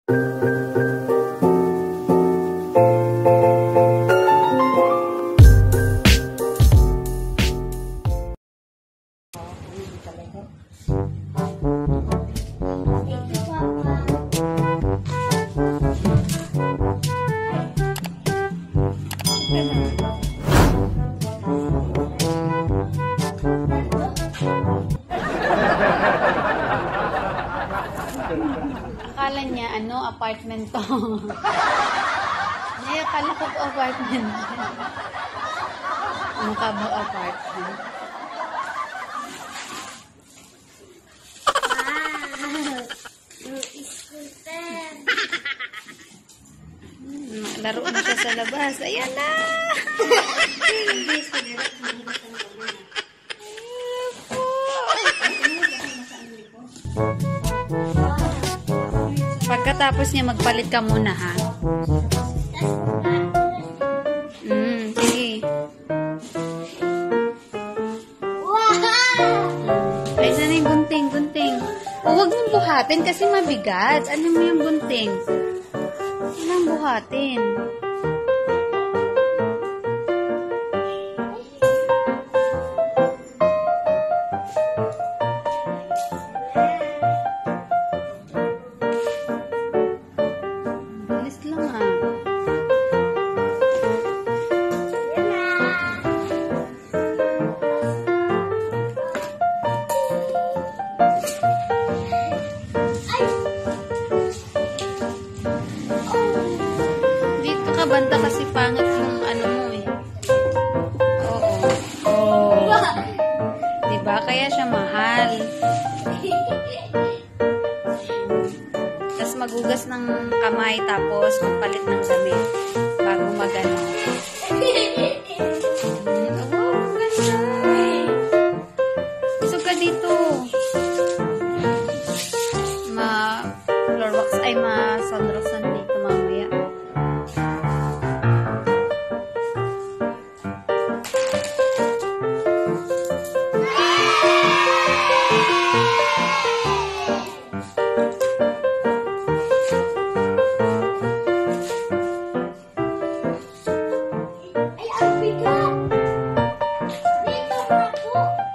Akala niya, apartment to. Ay, akala ko apartment. Ano ka ba apartment? Laro na siya sa labas. Ayan na! Pagkatapos niya, magpalit ka muna, ha? Sige. Ay, sana yung gunting. O, huwag mong buhatin kasi mabigat. Ano mo yung gunting? Anong buhatin? Bilis lang, ha? Dito ka banda kasi pangit yung ano mo eh. Oo. Diba? Kaya siya mahal. Tapos magugas ng kamay tapos magpalit ng damit bago magano. Isog ka dito. Ma-floor wax ay ma-sunroxan dito mamaya.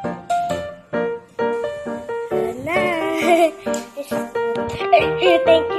Thank you.